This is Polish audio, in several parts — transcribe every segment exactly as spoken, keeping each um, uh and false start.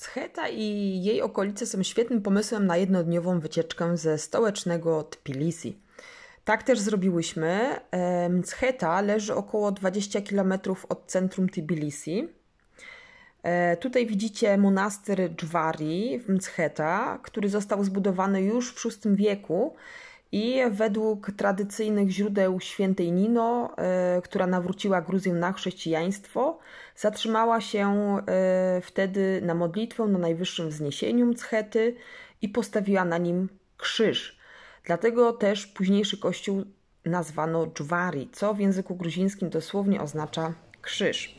Mtcheta i jej okolice są świetnym pomysłem na jednodniową wycieczkę ze stołecznego Tbilisi. Tak też zrobiłyśmy. Mtcheta leży około dwadzieścia kilometrów od centrum Tbilisi. Tutaj widzicie monastyr Dżwari w Mtcheta, który został zbudowany już w szóstym wieku i według tradycyjnych źródeł świętej Nino, która nawróciła Gruzję na chrześcijaństwo, zatrzymała się wtedy na modlitwę na najwyższym wzniesieniu Mtchety i postawiła na nim krzyż. Dlatego też późniejszy kościół nazwano Dżwari, co w języku gruzińskim dosłownie oznacza krzyż.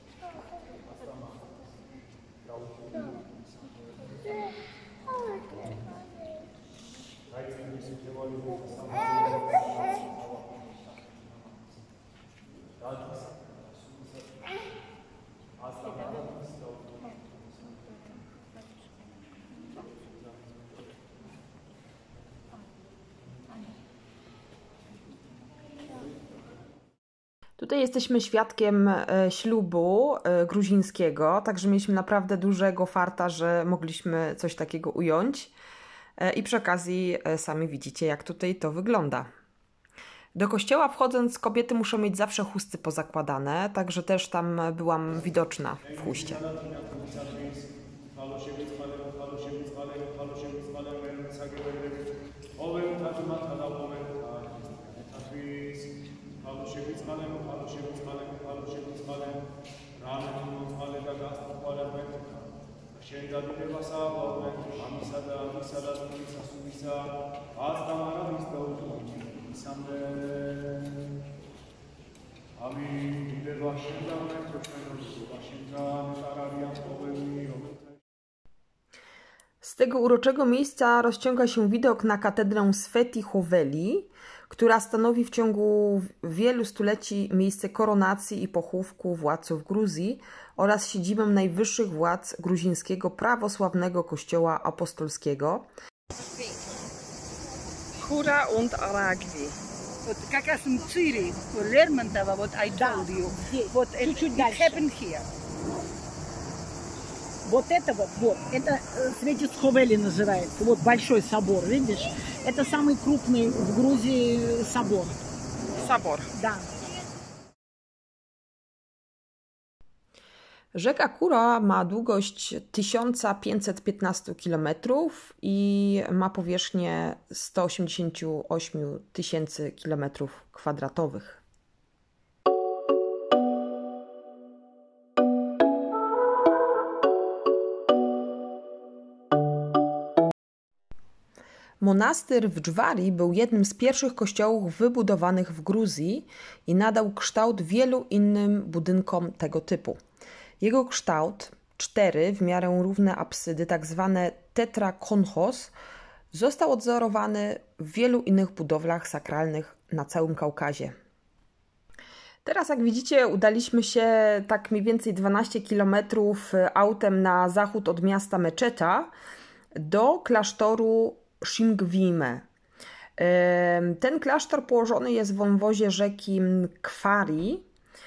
Tutaj jesteśmy świadkiem ślubu gruzińskiego, także mieliśmy naprawdę dużego farta, że mogliśmy coś takiego ująć. I przy okazji sami widzicie, jak tutaj to wygląda. Do kościoła wchodząc, kobiety muszą mieć zawsze chusty pozakładane, także też tam byłam widoczna w chuście. Z tego uroczego miejsca rozciąga się widok na katedrę Sveti Hoveli, która stanowi w ciągu wielu stuleci miejsce koronacji i pochówku władców Gruzji oraz siedzibę najwyższych władz gruzińskiego prawosławnego kościoła apostolskiego. Kura und Aragvi. Как раз в Цюрихе, в Лермонтово, вот I told you, вот it happened here. Вот это вот, вот, это Светис Ховели называется, вот большой собор, видишь? Это самый крупный в Грузии собор. Собор. Да. Rzeka Kura ma długość tysiąc pięćset piętnaście kilometrów i ma powierzchnię sto osiemdziesiąt osiem tysięcy kilometrów kwadratowych. Monastyr w Dżwari był jednym z pierwszych kościołów wybudowanych w Gruzji i nadał kształt wielu innym budynkom tego typu. Jego kształt, cztery w miarę równe apsydy, tak zwane tetrakonchos, został odwzorowany w wielu innych budowlach sakralnych na całym Kaukazie. Teraz, jak widzicie, udaliśmy się tak mniej więcej dwanaście kilometrów autem na zachód od miasta Meczeta do klasztoru Shimgvime. Ten klasztor położony jest w wąwozie rzeki Kwari.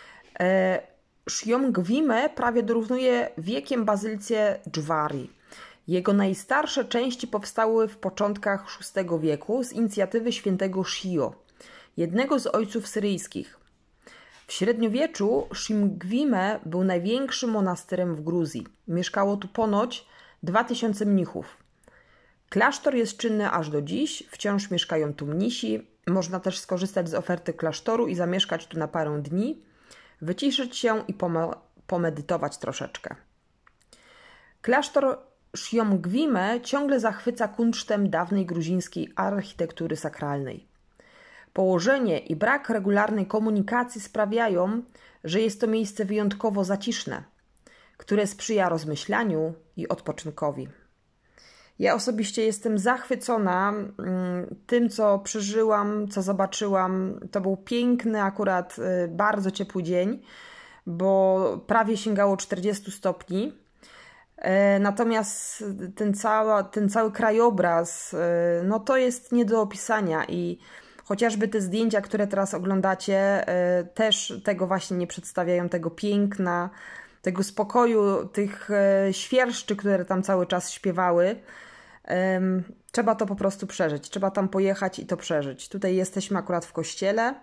Shimgvime prawie dorównuje wiekiem bazylice Dżwari. Jego najstarsze części powstały w początkach szóstego wieku z inicjatywy świętego Shio, jednego z ojców syryjskich. W średniowieczu Shimgvime był największym monastyrem w Gruzji. Mieszkało tu ponoć dwa tysiące mnichów. Klasztor jest czynny aż do dziś, wciąż mieszkają tu mnisi. Można też skorzystać z oferty klasztoru i zamieszkać tu na parę dni, wyciszyć się i pomedytować troszeczkę. Klasztor Shimgvime ciągle zachwyca kunsztem dawnej gruzińskiej architektury sakralnej. Położenie i brak regularnej komunikacji sprawiają, że jest to miejsce wyjątkowo zaciszne, które sprzyja rozmyślaniu i odpoczynkowi. Ja osobiście jestem zachwycona tym, co przeżyłam, co zobaczyłam. To był piękny, akurat bardzo ciepły dzień, bo prawie sięgało czterdziestu stopni. Natomiast ten cały, ten cały krajobraz, no to jest nie do opisania i chociażby te zdjęcia, które teraz oglądacie, też tego właśnie nie przedstawiają, tego piękna, tego spokoju, tych świerszczy, które tam cały czas śpiewały. Trzeba to po prostu przeżyć. Trzeba tam pojechać i to przeżyć. Tutaj jesteśmy akurat w kościele.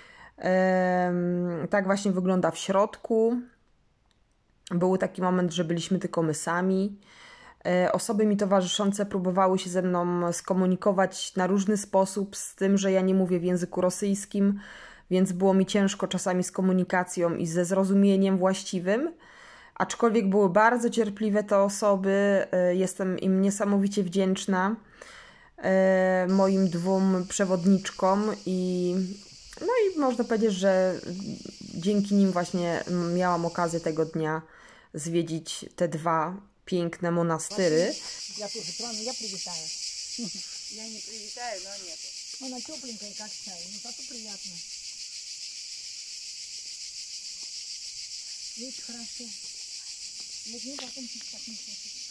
Tak właśnie wygląda w środku. Był taki moment, że byliśmy tylko my sami. Osoby mi towarzyszące próbowały się ze mną skomunikować na różny sposób, z tym, że ja nie mówię w języku rosyjskim, więc było mi ciężko czasami z komunikacją i ze zrozumieniem właściwym. Aczkolwiek były bardzo cierpliwe te osoby, jestem im niesamowicie wdzięczna, moim dwóm przewodniczkom i no i można powiedzieć, że dzięki nim właśnie miałam okazję tego dnia zwiedzić te dwa piękne monastyry. Ja тоже плану, я привитаю. Я не привитаю, но нет. Она тепленькая, как чай, но зато приятно. Видишь, хорошо. Вот мне потом чуть так не хочется.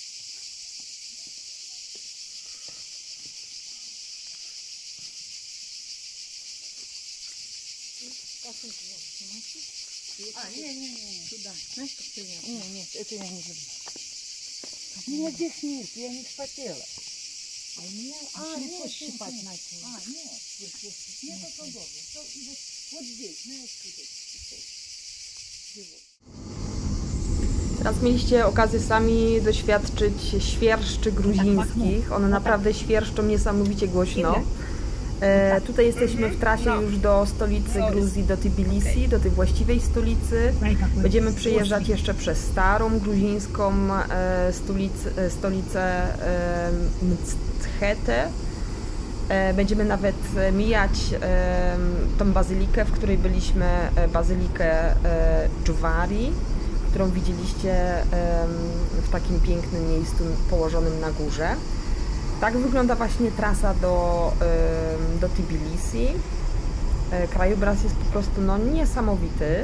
Косынку можешь намочить. А, не-не-не. Туда. Знаешь, как приятно? Не, нет, это я не люблю. У меня здесь нет, я не вспотела. А у меня А, шлепок нет, щипать нет, нет. начала. А, нет, здесь, здесь, нет, это удобно. То- и Вот, вот здесь, знаешь, где здесь. Teraz mieliście okazję sami doświadczyć świerszczy gruzińskich. One naprawdę świerszczą niesamowicie głośno. E, tutaj jesteśmy w trasie już do stolicy Gruzji, do Tbilisi, do tej właściwej stolicy. Będziemy przejeżdżać jeszcze przez starą gruzińską e, stolic, e, stolicę e, Mtskhete. E, będziemy nawet mijać e, tą bazylikę, w której byliśmy, e, bazylikę e, Dżwari, którą widzieliście e, w takim pięknym miejscu położonym na górze. Tak wygląda właśnie trasa do, do Tbilisi. Krajobraz jest po prostu no, niesamowity.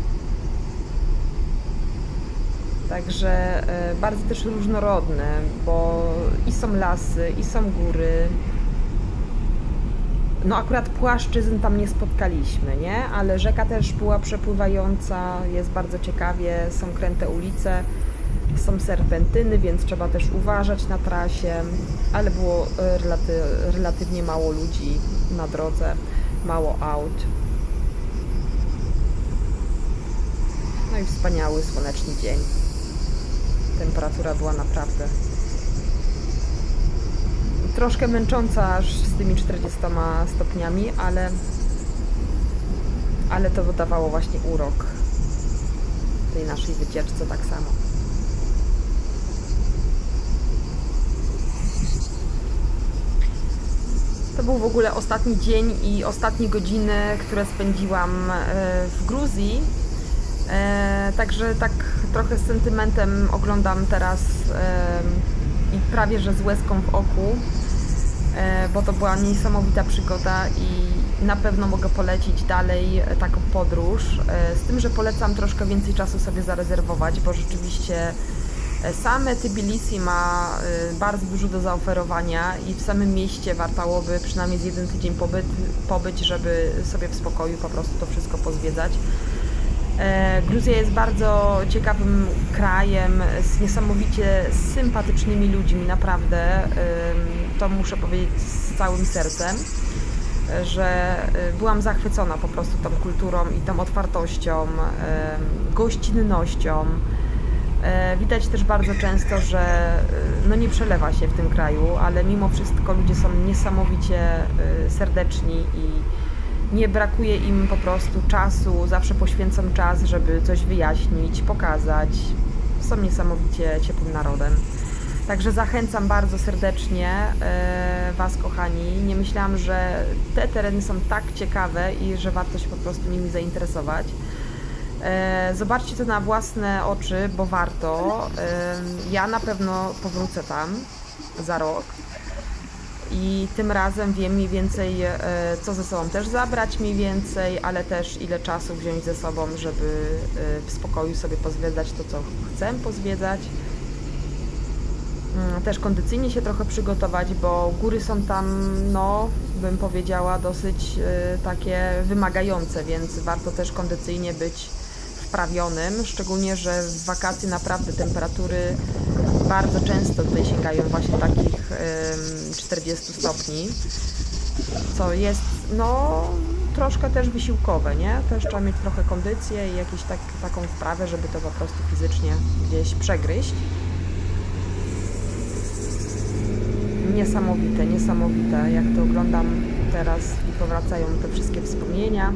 Także bardzo też różnorodny, bo i są lasy, i są góry. No akurat płaszczyzn tam nie spotkaliśmy, nie? Ale rzeka też była przepływająca, jest bardzo ciekawie, są kręte ulice. Są serpentyny, więc trzeba też uważać na trasie, ale było relaty, relatywnie mało ludzi na drodze, mało aut. No i wspaniały słoneczny dzień. Temperatura była naprawdę troszkę męcząca aż z tymi czterdziestoma stopniami, ale, ale to dawało właśnie urok tej naszej wycieczce tak samo. To był w ogóle ostatni dzień i ostatnie godziny, które spędziłam w Gruzji. Także tak trochę z sentymentem oglądam teraz i prawie że z łezką w oku, bo to była niesamowita przygoda i na pewno mogę polecić dalej taką podróż. Z tym, że polecam troszkę więcej czasu sobie zarezerwować, bo rzeczywiście same Tbilisi ma bardzo dużo do zaoferowania i w samym mieście wartałoby przynajmniej z jeden tydzień pobyt, pobyć, żeby sobie w spokoju po prostu to wszystko pozwiedzać. Gruzja jest bardzo ciekawym krajem z niesamowicie sympatycznymi ludźmi, naprawdę. To muszę powiedzieć z całym sercem, że byłam zachwycona po prostu tą kulturą i tą otwartością, gościnnością. Widać też bardzo często, że no nie przelewa się w tym kraju, ale mimo wszystko ludzie są niesamowicie serdeczni i nie brakuje im po prostu czasu, zawsze poświęcam czas, żeby coś wyjaśnić, pokazać. Są niesamowicie ciepłym narodem. Także zachęcam bardzo serdecznie Was, kochani. Nie myślałam, że te tereny są tak ciekawe i że warto się po prostu nimi zainteresować. Zobaczcie to na własne oczy, bo warto. Ja na pewno powrócę tam za rok i tym razem wiem mniej więcej, co ze sobą też zabrać mniej więcej, ale też ile czasu wziąć ze sobą, żeby w spokoju sobie pozwiedzać to, co chcę pozwiedzać. Też kondycyjnie się trochę przygotować, bo góry są tam, no, bym powiedziała, dosyć takie wymagające, więc warto też kondycyjnie być w sprawionym, szczególnie, że w wakacje naprawdę temperatury bardzo często tutaj sięgają właśnie takich czterdziestu stopni, co jest no troszkę też wysiłkowe, nie? Też trzeba mieć trochę kondycję i jakąś tak, taką wprawę, żeby to po prostu fizycznie gdzieś przegryźć. Niesamowite, niesamowite, jak to oglądam teraz i powracają te wszystkie wspomnienia.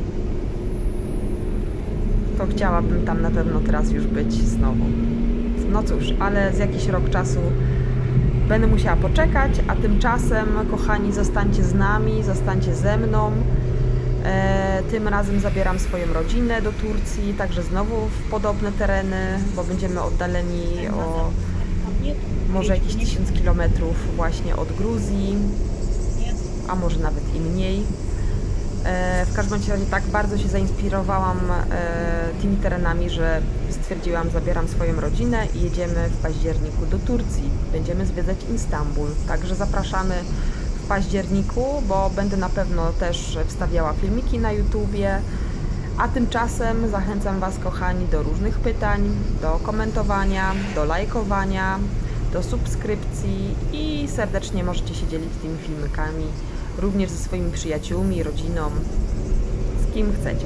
To chciałabym tam na pewno teraz już być znowu. No cóż, ale z jakiś rok czasu będę musiała poczekać, a tymczasem, kochani, zostańcie z nami, zostańcie ze mną. E, tym razem zabieram swoją rodzinę do Turcji, także znowu w podobne tereny, bo będziemy oddaleni o może jakieś tysiąc kilometrów właśnie od Gruzji, a może nawet i mniej. E, w każdym razie tak bardzo się zainspirowałam e, tymi terenami, że stwierdziłam, zabieram swoją rodzinę i jedziemy w październiku do Turcji. Będziemy zwiedzać Istanbul, także zapraszamy w październiku, bo będę na pewno też wstawiała filmiki na YouTubie, a tymczasem zachęcam Was, kochani, do różnych pytań, do komentowania, do lajkowania, do subskrypcji i serdecznie możecie się dzielić tymi filmikami również ze swoimi przyjaciółmi, rodziną, z kim chcecie.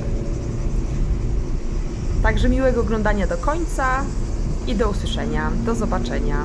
Także miłego oglądania do końca i do usłyszenia, do zobaczenia.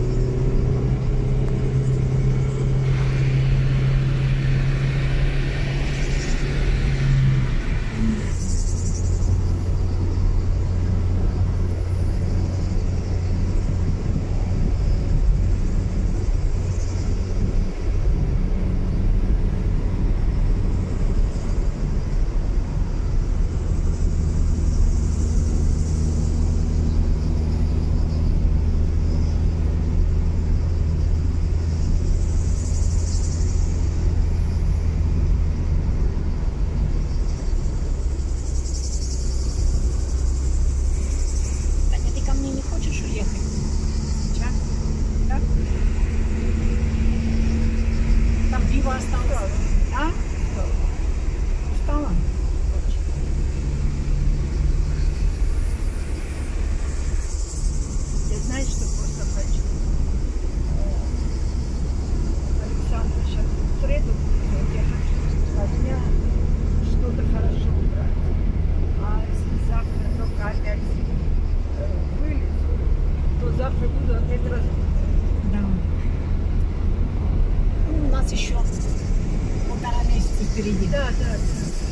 Впереди. Да, да, да.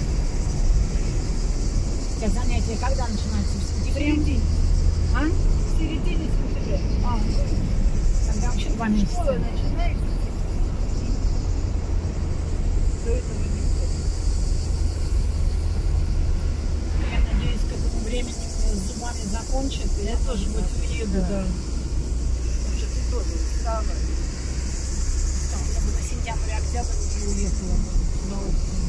У тебя занятия когда начинаются? В сентябре? В середине. А? В середине сентября. А, тогда вообще два месяца. Школа начинается. До этого не будет. Я надеюсь, к этому времени с зубами закончат. И я тоже вот уеду, да. да. Потому что ты тоже устала. Я бы на сентябрь, октябрь уже уехала. No.